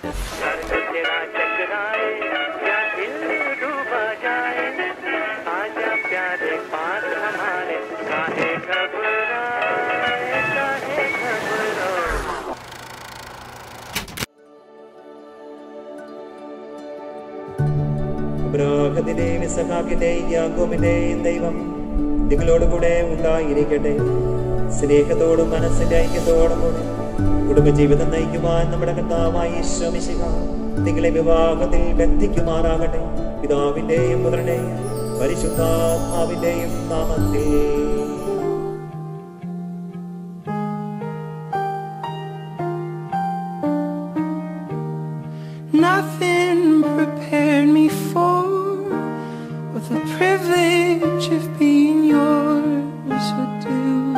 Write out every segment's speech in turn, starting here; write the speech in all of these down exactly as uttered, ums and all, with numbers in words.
അബ്രാഹത്തിന്റെയും ഇസഹാക്കിന്റെയും യാക്കോബിന്റെയും ദൈവം നിങ്ങളോട് കൂടെ ഉണ്ടായിരിക്കട്ടെ. സ്നേഹത്തോടും മനസ്സിന്റെ ഐക്യത്തോടും കൂടി കുടുംബജീവിതം നയിക്കുവാൻ നമ്മുടെ കർത്താവായ യേശു മിശിഹ നിങ്ങളെ വിവാഹത്തിൽ ബന്ധിക്കുമാറാകട്ടെ. പിതാവിന്റെയും പുത്രന്റെയും പരിശുദ്ധാത്മാവിന്റെയും നാമത്തിൽ. Nothing prepared me for what the privilege of being yours would do.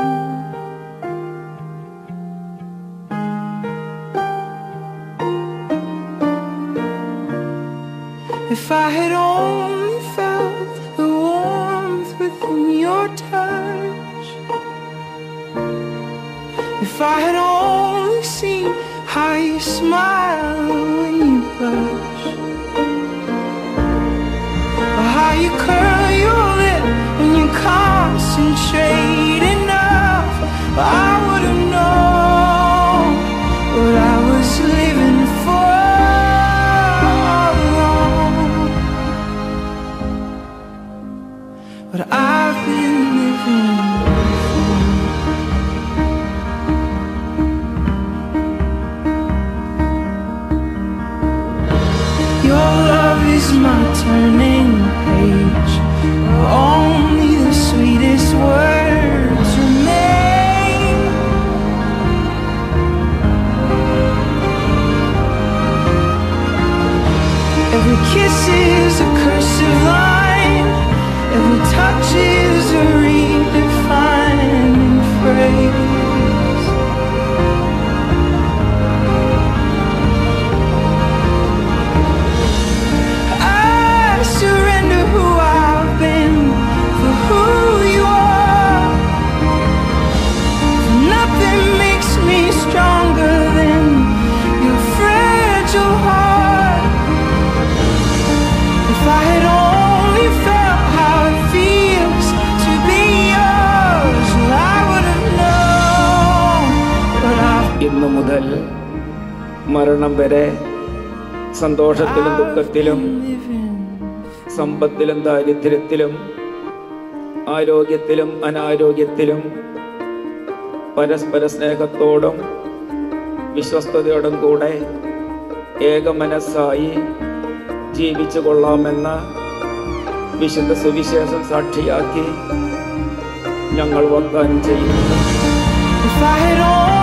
If I had only felt the warmth within your touch, if I had only seen how you smile when you blush, or how you curl your lip when you concentrate enough, I would have known what I was living for all along, what I've been living for. Your love is my turning page, where only the sweetest words remain. Every kiss is a cursive line, every touch is a redefining phrase. ഇന്നു മുതൽ മരണം വരെ സന്തോഷത്തിലും ദുഃഖത്തിലും സമ്പത്തിലും ദാരിദ്ര്യത്തിലും ആരോഗ്യത്തിലും അനാരോഗ്യത്തിലും പരസ്പര സ്നേഹത്തോടും വിശ്വസ്തയോടും കൂടെ ഏകമനസ്സായി ജീവിച്ചു കൊള്ളാമെന്ന വിശുദ്ധ സുവിശേഷം സാക്ഷിയാക്കി ഞങ്ങൾ വാഗ്ദാനം ചെയ്യുന്നു.